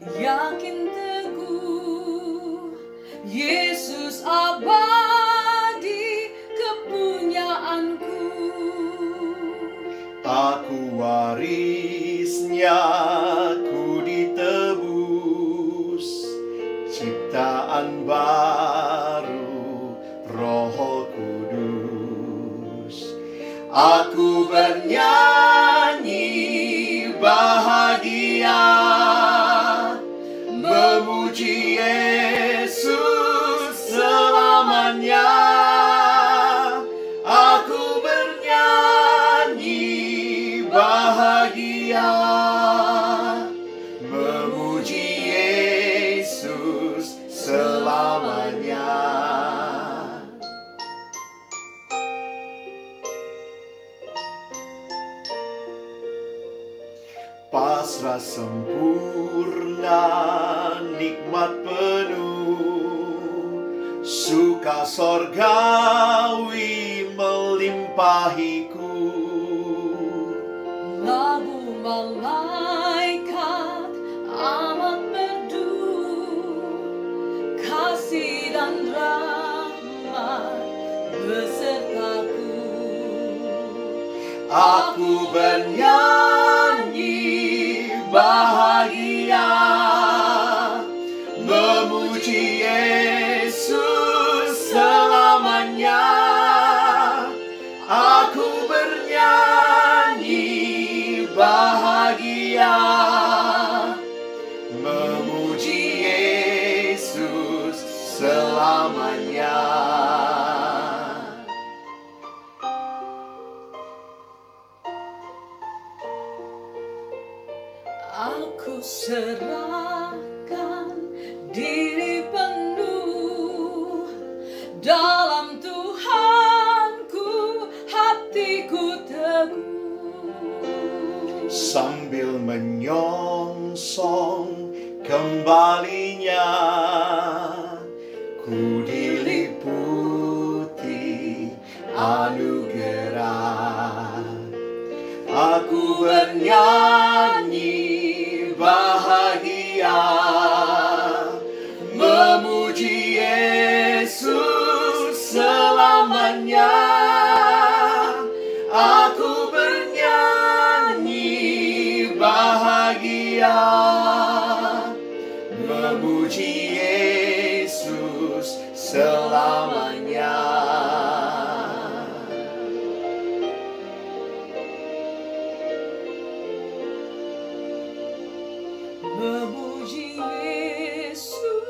yakin teguh, Yesus abadi kepunyaanku. Aku warisnya, ku ditebus, ciptaan baru, Roh Kudus. Aku bernyanyi bahagia, memuji Yesus selamanya. Aku bernyanyi bahagia, memuji Yesus selamanya. Pasrah sempurna, nikmat penuh, suka sorgawi melimpahiku. Lagu malaikat amat merdu, kasih dan rahmat besertaku. Aku bernyanyi bahagia, memuji Yesus selamanya. Aku bernyanyi bahagia, memuji Yesus selamanya. Aku serahkan diri penuh dalam Tuhanku, hatiku teguh. Sambil menyongsong kembalinya, ku diliputi anugerah. Aku bernyanyi bahagia, memuji Yesus selamanya. Aku bernyanyi bahagia, memuji Yesus selamanya. Memuji Yesus